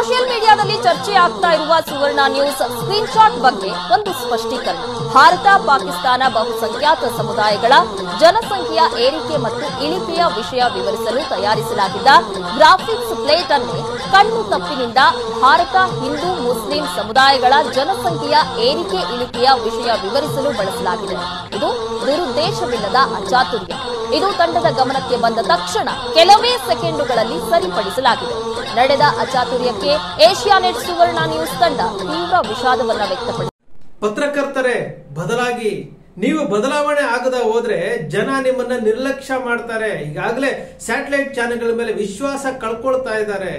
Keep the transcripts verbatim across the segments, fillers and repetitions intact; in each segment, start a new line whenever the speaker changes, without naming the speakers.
Social ಮೀಡಿಯಾದಲ್ಲಿ ಚರ್ಚೆ ಆಗ್ತಾ ಇರುವ ಸುವರ್ಣ ನ್ಯೂಸ್ ಸ್ಕ್ರೀನ್ ಶಾಟ್ ಬಗ್ಗೆ ಒಂದು ಸ್ಪಷ್ಟೀಕರಣ. ಭಾರತ ಪಾಕಿಸ್ತಾನ ಬಹುಸಂಖ್ಯಾತ ಸಮುದಾಯಗಳ ಜನಸಂಖ್ಯೆಯ ಏರಿಕೆ ಮತ್ತು ಇಳಿಕೆಯ ವಿಷಯ ವಿವರಿಸಲು ತಯಾರಿಸಲಾಗಿದ್ದ ಗ್ರಾಫಿಕ್ಸ್ ಪ್ಲೇಟ್ ಅನ್ನೇ ಕಣ್ಣು ತಪ್ಪಿನಿಂದ ಭಾರತ ಹಿಂದೂ ಮುಸ್ಲಿಂ ಸಮುದಾಯಗಳ ಜನಸಂಖ್ಯೆಯ ಏರಿಕೆ ಇಳಿಕೆಯ ವಿಷಯ ವಿವರಿಸಲು ಬಳಸಲಾಗಿದೆ. ಇದು ದುರುದ್ದೇಶವಿಲ್ಲದ ಅಚಾತುರ್ಯ. ಇದು ತಂಡದ ಗಮನಕ್ಕೆ ಬಂದ ತಕ್ಷಣ ಕೆಲವೇ ಸೆಕೆಂಡುಗಳಲ್ಲಿ ಸರಿಪಡಿಸಲಾಗಿದೆ. ನಡೆದ ಅಚಾತುರ್ಯಕ್ಕೆ ಏಷ್ಯಾನೆಟ್ ಸುವರ್ಣ ನ್ಯೂಸ್ ತಂಡ ತೀವ್ರ ವಿಷಾದವನ್ನ ವ್ಯಕ್ತಪಡಿಸಿದೆ.
ಪತ್ರಕರ್ತರೇ, ಬದಲಾಗಿ ನೀವು ಬದಲಾವಣೆ ಆಗದ ಹೋದ್ರೆ ಜನ ನಿಮ್ಮನ್ನ ನಿರ್ಲಕ್ಷ್ಯ ಮಾಡ್ತಾರೆ. ಈಗಾಗಲೇ ಸ್ಯಾಟಲೈಟ್ ಚಾನೆಲ್ಗಳ ಮೇಲೆ ವಿಶ್ವಾಸ ಕಳ್ಕೊಳ್ತಾ ಇದ್ದಾರೆ.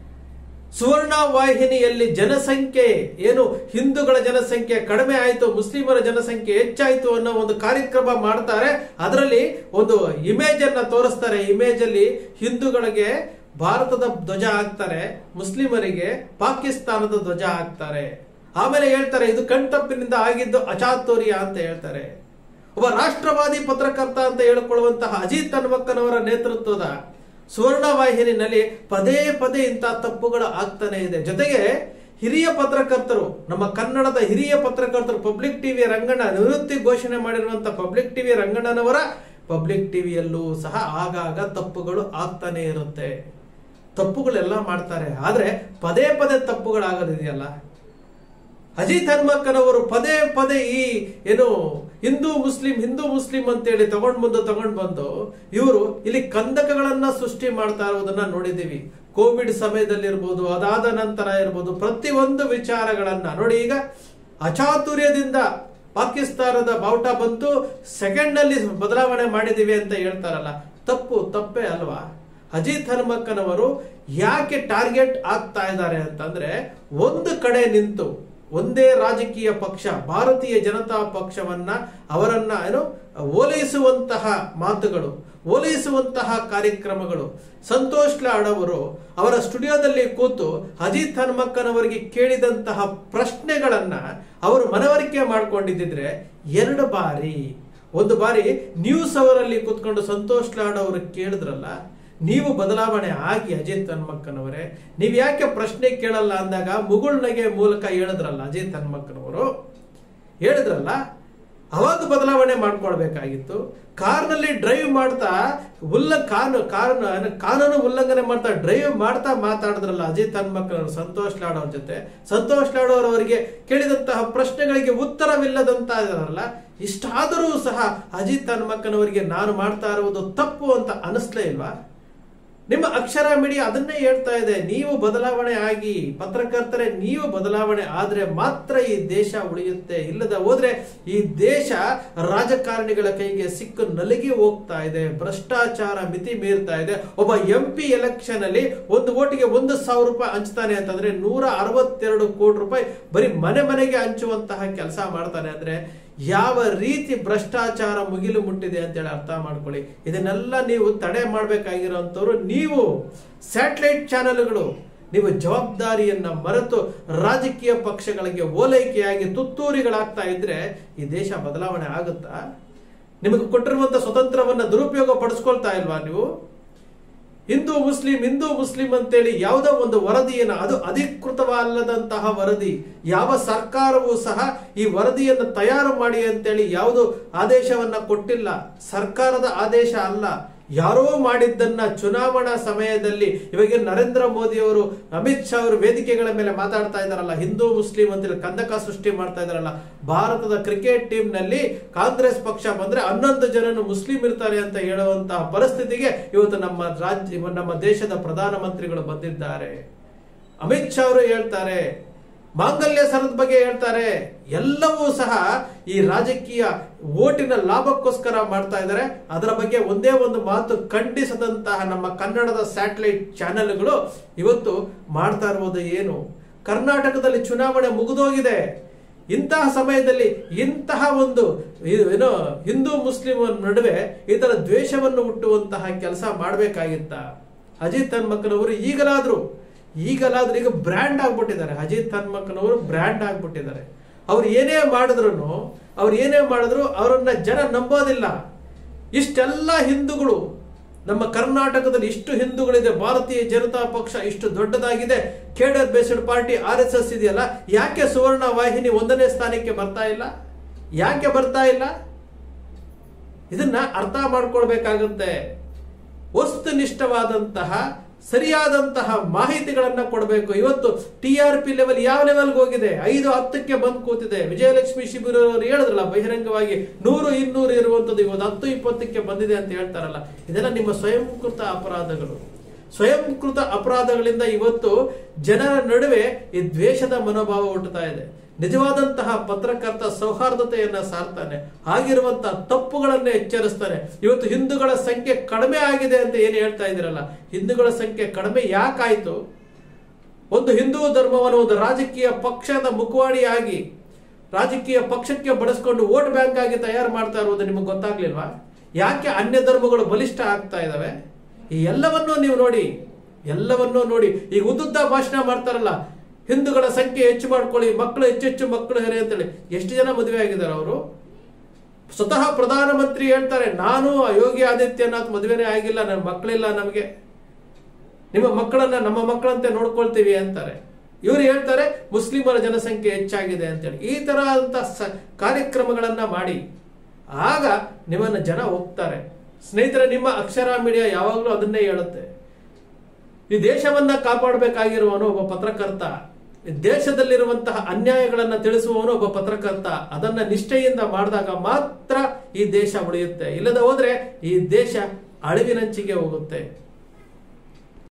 ಸುವರ್ಣ ವಾಹಿನಿಯಲ್ಲಿ ಜನಸಂಖ್ಯೆ ಏನು, ಹಿಂದೂಗಳ ಜನಸಂಖ್ಯೆ ಕಡಿಮೆ ಆಯಿತು, ಮುಸ್ಲಿಮರ ಜನಸಂಖ್ಯೆ ಹೆಚ್ಚಾಯಿತು ಅನ್ನೋ ಒಂದು ಕಾರ್ಯಕ್ರಮ ಮಾಡ್ತಾರೆ. ಅದರಲ್ಲಿ ಒಂದು ಇಮೇಜ್ ಅನ್ನ ತೋರಿಸ್ತಾರೆ. ಇಮೇಜ್ ಅಲ್ಲಿ ಹಿಂದೂಗಳಿಗೆ ಭಾರತದ ಧ್ವಜ ಹಾಕ್ತಾರೆ, ಮುಸ್ಲಿಮರಿಗೆ ಪಾಕಿಸ್ತಾನದ ಧ್ವಜ ಹಾಕ್ತಾರೆ. ಆಮೇಲೆ ಹೇಳ್ತಾರೆ ಇದು ಕಣ್ತಪ್ಪಿನಿಂದ ಆಗಿದ್ದು ಅಚಾತುರ್ಯ ಅಂತ ಹೇಳ್ತಾರೆ. ಒಬ್ಬ ರಾಷ್ಟ್ರವಾದಿ ಪತ್ರಕರ್ತ ಅಂತ ಹೇಳಿಕೊಳ್ಳುವಂತಹ ಅಜಿತ್ ಹನುಮಕ್ಕನವರ ನೇತೃತ್ವದ ಸುವರ್ಣ ವಾಹಿನಿನಲ್ಲಿ ಪದೇ ಪದೇ ಇಂತಹ ತಪ್ಪುಗಳು ಆಗ್ತಾನೆ ಇದೆ. ಜೊತೆಗೆ ಹಿರಿಯ ಪತ್ರಕರ್ತರು, ನಮ್ಮ ಕನ್ನಡದ ಹಿರಿಯ ಪತ್ರಕರ್ತರು, ಪಬ್ಲಿಕ್ ಟಿವಿ ರಂಗಣ್ಣ ನಿವೃತ್ತಿ ಘೋಷಣೆ ಮಾಡಿರುವಂತಹ ಪಬ್ಲಿಕ್ ಟಿವಿ ರಂಗಣ್ಣನವರ ಪಬ್ಲಿಕ್ ಟಿವಿಯಲ್ಲೂ ಸಹ ಆಗಾಗ ತಪ್ಪುಗಳು ಆಗ್ತಾನೆ ಇರುತ್ತೆ. ತಪ್ಪುಗಳೆಲ್ಲ ಮಾಡ್ತಾರೆ, ಆದ್ರೆ ಪದೇ ಪದೇ ತಪ್ಪುಗಳಾಗೋದಿದೆಯಲ್ಲ. ಅಜಿತ್ ಹನುಮಕ್ಕನವರು ಪದೇ ಪದೇ ಈ ಏನು ಹಿಂದೂ ಮುಸ್ಲಿಂ ಹಿಂದೂ ಮುಸ್ಲಿಂ ಅಂತೇಳಿ ತಗೊಂಡ್ ಬಂದು ತಗೊಂಡ್ ಬಂದು ಇವರು ಇಲ್ಲಿ ಕಂದಕಗಳನ್ನ ಸೃಷ್ಟಿ ಮಾಡ್ತಾ ಇರೋದನ್ನ ನೋಡಿದ್ದೀವಿ. ಕೋವಿಡ್ ಸಮಯದಲ್ಲಿ ಇರ್ಬೋದು, ಅದಾದ ನಂತರ ಇರ್ಬೋದು, ಪ್ರತಿಯೊಂದು ವಿಚಾರಗಳನ್ನ ನೋಡಿ. ಈಗ ಅಚಾತುರ್ಯದಿಂದ ಪಾಕಿಸ್ತಾನದ ಬಾವುಟ ಬಂತು, ಸೆಕೆಂಡ್ ನಲ್ಲಿ ಬದಲಾವಣೆ ಮಾಡಿದೀವಿ ಅಂತ ಹೇಳ್ತಾರಲ್ಲ, ತಪ್ಪು ತಪ್ಪೇ ಅಲ್ವಾ? ಅಜಿತ್ ಹನುಮಕ್ಕನವರು ಯಾಕೆ ಟಾರ್ಗೆಟ್ ಆಗ್ತಾ ಇದ್ದಾರೆ ಅಂತಂದ್ರೆ, ಒಂದು ಕಡೆ ನಿಂತು ಒಂದೇ ರಾಜಕೀಯ ಪಕ್ಷ ಭಾರತೀಯ ಜನತಾ ಪಕ್ಷವನ್ನ ಅವರನ್ನ ಏನು ಓಲೈಸುವಂತಹ ಮಾತುಗಳು, ಓಲೈಸುವಂತಹ ಕಾರ್ಯಕ್ರಮಗಳು. ಸಂತೋಷ್ ಲಾಡ್ ಅವರು ಅವರ ಸ್ಟುಡಿಯೋದಲ್ಲಿ ಕೂತು ಅಜಿತ್ ಹನುಮಕ್ಕನವರಿಗೆ ಕೇಳಿದಂತಹ ಪ್ರಶ್ನೆಗಳನ್ನ ಅವರು ಮನವರಿಕೆ ಮಾಡ್ಕೊಂಡಿದ್ದಿದ್ರೆ ಎರಡು ಬಾರಿ, ಒಂದು ಬಾರಿ ನ್ಯೂಸ್ ಅವರಲ್ಲಿ ಕೂತ್ಕೊಂಡು ಸಂತೋಷ್ ಲಾಡ್ ಅವರು ಕೇಳಿದ್ರಲ್ಲ, ನೀವು ಬದಲಾವಣೆ ಆಗಿ ಅಜಿತ್ ಹನುಮಕ್ಕನವರೇ ನೀವ್ ಯಾಕೆ ಪ್ರಶ್ನೆ ಕೇಳಲ್ಲ ಅಂದಾಗ ಮುಗುಳ್ನಗೆ ಮೂಲಕ ಹೇಳಿದ್ರಲ್ಲ ಅಜಿತ್ ಹನುಮಕ್ಕನವರು, ಹೇಳಿದ್ರಲ್ಲ ಅವಾಗ ಬದಲಾವಣೆ ಮಾಡ್ಕೊಳ್ಬೇಕಾಗಿತ್ತು. ಕಾರ್ನಲ್ಲಿ ಡ್ರೈವ್ ಮಾಡ್ತಾ ಉಲ್ಲ ಕಾನು ಕಾನೂನು ಕಾನೂನು ಉಲ್ಲಂಘನೆ ಮಾಡ್ತಾ ಡ್ರೈವ್ ಮಾಡ್ತಾ ಮಾತಾಡಿದ್ರಲ್ಲ ಅಜಿತ್ ಹನುಮಕ್ಕನವರು ಸಂತೋಷ್ ಲಾಡ್ ಅವ್ರ ಜೊತೆ. ಸಂತೋಷ್ ಲಾಡ್ ಅವರವರಿಗೆ ಕೇಳಿದಂತಹ ಪ್ರಶ್ನೆಗಳಿಗೆ ಉತ್ತರವಿಲ್ಲದಂತ ಇದಾರಲ್ಲ, ಇಷ್ಟಾದರೂ ಸಹ ಅಜಿತ್ ಹನುಮಕ್ಕನವರಿಗೆ ನಾನು ಮಾಡ್ತಾ ಇರುವುದು ತಪ್ಪು ಅಂತ ಅನಿಸ್ಲೇ ಇಲ್ವಾ? ನಿಮ್ಮ ಅಕ್ಷರ ಮೀಡಿಯಾ ಅದನ್ನೇ ಹೇಳ್ತಾ ಇದೆ, ನೀವು ಬದಲಾವಣೆ ಆಗಿ, ಪತ್ರಕರ್ತರೇ ನೀವು ಬದಲಾವಣೆ ಆದ್ರೆ ಮಾತ್ರ ಈ ದೇಶ ಉಳಿಯುತ್ತೆ, ಇಲ್ಲದ ಹೋದ್ರೆ ಈ ದೇಶ ರಾಜಕಾರಣಿಗಳ ಕೈಗೆ ಸಿಕ್ಕು ನಲಗಿ ಹೋಗ್ತಾ ಇದೆ, ಭ್ರಷ್ಟಾಚಾರ ಮಿತಿ ಮೀರ್ತಾ ಇದೆ. ಒಬ್ಬ ಎಂ ಪಿ ಎಲೆಕ್ಷನ್ ಅಲ್ಲಿ ಒಂದು ಓಟಿಗೆ ಒಂದು ಸಾವಿರ ರೂಪಾಯಿ ಹಂಚ್ತಾನೆ ಅಂತಂದ್ರೆ ನೂರ ಅರವತ್ತೆರಡು ಕೋಟಿ ರೂಪಾಯಿ ಬರೀ ಮನೆ ಮನೆಗೆ ಹಂಚುವಂತಹ ಕೆಲಸ ಮಾಡ್ತಾನೆ ಅಂದ್ರೆ ಯಾವ ರೀತಿ ಭ್ರಷ್ಟಾಚಾರ ಮುಗಿಲು ಮುಟ್ಟಿದೆ ಅಂತೇಳಿ ಅರ್ಥ ಮಾಡ್ಕೊಳ್ಳಿ. ಇದನ್ನೆಲ್ಲ ನೀವು ತಡೆ ಮಾಡಬೇಕಾಗಿರೋಂಥವ್ರು ನೀವು ಸ್ಯಾಟಲೈಟ್ ಚಾನೆಲ್ಗಳು. ನೀವು ಜವಾಬ್ದಾರಿಯನ್ನ ಮರೆತು ರಾಜಕೀಯ ಪಕ್ಷಗಳಿಗೆ ಓಲೈಕೆಯಾಗಿ ತುತ್ತೂರಿಗಳಾಗ್ತಾ ಇದ್ರೆ ಈ ದೇಶ ಬದಲಾವಣೆ ಆಗುತ್ತಾ? ನಿಮಗೆ ಕೊಟ್ಟಿರುವಂತಹ ಸ್ವತಂತ್ರವನ್ನ ದುರುಪಯೋಗ ಪಡಿಸ್ಕೊಳ್ತಾ ಇಲ್ವಾ ನೀವು? ಹಿಂದೂ ಮುಸ್ಲಿಂ ಹಿಂದೂ ಮುಸ್ಲಿಂ ಅಂತೇಳಿ ಯಾವುದೋ ಒಂದು ವರದಿಯನ್ನ, ಅದು ಅಧಿಕೃತವಲ್ಲದಂತಹ ವರದಿ, ಯಾವ ಸರ್ಕಾರವೂ ಸಹ ಈ ವರದಿಯನ್ನು ತಯಾರು ಮಾಡಿ ಅಂತೇಳಿ ಯಾವುದು ಆದೇಶವನ್ನ ಕೊಟ್ಟಿಲ್ಲ. ಸರ್ಕಾರದ ಆದೇಶ ಅಲ್ಲ, ಯಾರೋ ಮಾಡಿದ್ದನ್ನ ಚುನಾವಣಾ ಸಮಯದಲ್ಲಿ ಇವಾಗ ನರೇಂದ್ರ ಮೋದಿ ಅವರು, ಅಮಿತ್ ಶಾ ಅವರು ವೇದಿಕೆಗಳ ಮೇಲೆ ಮಾತಾಡ್ತಾ ಇದಾರಲ್ಲ, ಹಿಂದೂ ಮುಸ್ಲಿಂ ಅಂತೇಳಿ ಕಂದಕ ಸೃಷ್ಟಿ ಮಾಡ್ತಾ ಇದಾರಲ್ಲ. ಭಾರತದ ಕ್ರಿಕೆಟ್ ಟೀಮ್ ನಲ್ಲಿ ಕಾಂಗ್ರೆಸ್ ಪಕ್ಷ ಬಂದ್ರೆ ಹನ್ನೊಂದು ಜನನು ಮುಸ್ಲಿಂ ಇರ್ತಾರೆ ಅಂತ ಹೇಳುವಂತಹ ಪರಿಸ್ಥಿತಿಗೆ ಇವತ್ತು ನಮ್ಮ ರಾಜ್ಯ ನಮ್ಮ ದೇಶದ ಪ್ರಧಾನಮಂತ್ರಿಗಳು ಬಂದಿದ್ದಾರೆ. ಅಮಿತ್ ಶಾ ಅವರು ಹೇಳ್ತಾರೆ, ಮಾಂಗಲ್ಯ ಸರದ ಬಗ್ಗೆ ಹೇಳ್ತಾರೆ. ಎಲ್ಲವೂ ಸಹ ಈ ರಾಜಕೀಯ ಓಟಿನ ಲಾಭಕ್ಕೋಸ್ಕರ ಮಾಡ್ತಾ ಇದ್ದಾರೆ. ಅದರ ಬಗ್ಗೆ ಒಂದೇ ಒಂದು ಮಾತು ಖಂಡಿಸದಂತಹ ನಮ್ಮ ಕನ್ನಡದ ಸ್ಯಾಟಲೈಟ್ ಚಾನೆಲ್ಗಳು ಇವತ್ತು ಮಾಡ್ತಾ ಇರುವುದು ಏನು? ಕರ್ನಾಟಕದಲ್ಲಿ ಚುನಾವಣೆ ಮುಗಿದೋಗಿದೆ. ಇಂತಹ ಸಮಯದಲ್ಲಿ ಇಂತಹ ಒಂದು ಏನೋ ಹಿಂದೂ ಮುಸ್ಲಿಂ ನಡುವೆ ಈ ತರ ದ್ವೇಷವನ್ನು ಹುಟ್ಟುವಂತಹ ಕೆಲಸ ಮಾಡಬೇಕಾಗಿತ್ತ? ಅಜಿತ್ ಹನುಮಕ್ಕನವರು ಈಗಲಾದ್ರೂ ಈಗಲಾದ್ರೂ ಈಗ ಬ್ರ್ಯಾಂಡ್ ಆಗ್ಬಿಟ್ಟಿದ್ದಾರೆ. ಅಜಿತ್ ಹನುಮಕ್ಕನವರು ಬ್ರ್ಯಾಂಡ್ ಆಗ್ಬಿಟ್ಟಿದ್ದಾರೆ. ಅವ್ರು ಏನೇ ಮಾಡಿದ್ರು ಅವ್ರು ಏನೇ ಮಾಡಿದ್ರು ಅವರನ್ನ ಜನ ನಂಬೋದಿಲ್ಲ. ಇಷ್ಟೆಲ್ಲ ಹಿಂದೂಗಳು ನಮ್ಮ ಕರ್ನಾಟಕದಲ್ಲಿ ಇಷ್ಟು ಹಿಂದೂಗಳಿದೆ, ಭಾರತೀಯ ಜನತಾ ಪಕ್ಷ ಇಷ್ಟು ದೊಡ್ಡದಾಗಿದೆ, cadre based party R S S ಇದೆಯಲ್ಲ, ಯಾಕೆ ಸುವರ್ಣ ವಾಹಿನಿ ಒಂದನೇ ಸ್ಥಾನಕ್ಕೆ ಬರ್ತಾ ಇಲ್ಲ? ಯಾಕೆ ಬರ್ತಾ ಇಲ್ಲ? ಇದನ್ನ ಅರ್ಥ ಮಾಡ್ಕೊಳ್ಬೇಕಾಗುತ್ತೆ. ವಸ್ತುನಿಷ್ಠವಾದಂತಹ ಸರಿಯಾದಂತಹ ಮಾಹಿತಿಗಳನ್ನ ಕೊಡಬೇಕು. ಇವತ್ತು ಟಿ ಆರ್ ಪಿ ಲೆವೆಲ್ ಯಾವ ಲೆವೆಲ್ಗೆ ಹೋಗಿದೆ? ಐದು ಹತ್ತಕ್ಕೆ ಬಂದು ಕೂತಿದೆ. ವಿಜಯಲಕ್ಷ್ಮಿ ಶಿಬಿರ ಅವರು ಹೇಳಿದ್ರಲ್ಲ ಬಹಿರಂಗವಾಗಿ, ನೂರು ಇನ್ನೂರು ಇರುವಂತದ್ದು ಇವತ್ತು ಹತ್ತು ಇಪ್ಪತ್ತಕ್ಕೆ ಬಂದಿದೆ ಅಂತ ಹೇಳ್ತಾರಲ್ಲ, ಇದೆಲ್ಲ ನಿಮ್ಮ ಸ್ವಯಂಕೃತ ಅಪರಾಧಗಳು. ಸ್ವಯಂಕೃತ ಅಪರಾಧಗಳಿಂದ ಇವತ್ತು ಜನರ ನಡುವೆ ಈ ದ್ವೇಷದ ಮನೋಭಾವ ಹುಟ್ಟುತ್ತಾ ಇದೆ. ನಿಜವಾದಂತಹ ಪತ್ರಕರ್ತ ಸೌಹಾರ್ದತೆಯನ್ನ ಸಾರ್ತಾನೆ, ಆಗಿರುವಂತಹ ತಪ್ಪುಗಳನ್ನ ಎಚ್ಚರಿಸ್ತಾನೆ. ಇವತ್ತು ಹಿಂದೂಗಳ ಸಂಖ್ಯೆ ಕಡಿಮೆ ಆಗಿದೆ ಅಂತ ಏನು ಹೇಳ್ತಾ ಇದ್ದೀರಲ್ಲ, ಹಿಂದೂಗಳ ಸಂಖ್ಯೆ ಕಡಿಮೆ ಯಾಕಾಯ್ತು? ಒಂದು ಹಿಂದೂ ಧರ್ಮವನ್ನು ಒಂದು ರಾಜಕೀಯ ಪಕ್ಷದ ಮುಖವಾಣಿಯಾಗಿ ರಾಜಕೀಯ ಪಕ್ಷಕ್ಕೆ ಬಳಸ್ಕೊಂಡು ವೋಟ್ ಬ್ಯಾಂಕ್ ಆಗಿ ತಯಾರು ಮಾಡ್ತಾ ಇರೋದು ನಿಮಗೆ ಗೊತ್ತಾಗ್ಲಿಲ್ವಾ? ಯಾಕೆ ಅನ್ಯ ಧರ್ಮಗಳು ಬಲಿಷ್ಠ ಆಗ್ತಾ ಇದಾವೆ? ಈ ಎಲ್ಲವನ್ನೂ ನೀವು ನೋಡಿ, ಎಲ್ಲವನ್ನೂ ನೋಡಿ. ಈಗ ಉದ್ದುದ್ದ ಭಾಷಣ ಮಾಡ್ತಾರಲ್ಲ, ಹಿಂದೂಗಳ ಸಂಖ್ಯೆ ಹೆಚ್ಚು ಮಾಡ್ಕೊಳ್ಳಿ, ಮಕ್ಕಳು ಹೆಚ್ಚೆಚ್ಚು ಮಕ್ಕಳು ಹೆರೆ ಅಂತೇಳಿ. ಎಷ್ಟು ಜನ ಮದುವೆ ಆಗಿದ್ದಾರೆ ಅವರು? ಸ್ವತಃ ಪ್ರಧಾನಮಂತ್ರಿ ಹೇಳ್ತಾರೆ, ನಾನು ಯೋಗಿ ಆದಿತ್ಯನಾಥ್ ಮದುವೆನೇ ಆಗಿಲ್ಲ, ನನ್ನ ಮಕ್ಕಳಿಲ್ಲ, ನಮಗೆ ನಿಮ್ಮ ಮಕ್ಕಳನ್ನ ನಮ್ಮ ಮಕ್ಕಳಂತೆ ನೋಡ್ಕೊಳ್ತೀವಿ ಅಂತಾರೆ. ಇವರು ಹೇಳ್ತಾರೆ ಮುಸ್ಲಿಮರ ಜನಸಂಖ್ಯೆ ಹೆಚ್ಚಾಗಿದೆ ಅಂತೇಳಿ. ಈ ತರಹಂತ ಕಾರ್ಯಕ್ರಮಗಳನ್ನ ಮಾಡಿ, ಆಗ ನಿಮ್ಮನ್ನ ಜನ ಹೋಗ್ತಾರೆ. ಸ್ನೇಹಿತರೆ, ನಿಮ್ಮ ಅಕ್ಷರ ಮೀಡಿಯಾ ಯಾವಾಗಲೂ ಅದನ್ನೇ ಹೇಳುತ್ತೆ. ಈ ದೇಶವನ್ನ ಕಾಪಾಡಬೇಕಾಗಿರುವವನು ಒಬ್ಬ ಪತ್ರಕರ್ತ, ದೇಶದಲ್ಲಿರುವಂತಹ ಅನ್ಯಾಯಗಳನ್ನ ತಿಳಿಸುವವನು ಒಬ್ಬ ಪತ್ರಕರ್ತ. ಅದನ್ನ ನಿಷ್ಠೆಯಿಂದ ಮಾಡಿದಾಗ ಮಾತ್ರ ಈ ದೇಶ ಉಳಿಯುತ್ತೆ. ಇಲ್ಲದ ಹೋದ್ರೆ ಈ ದೇಶ ಅಳಿವಿನಂಚಿಗೆ ಹೋಗುತ್ತೆ.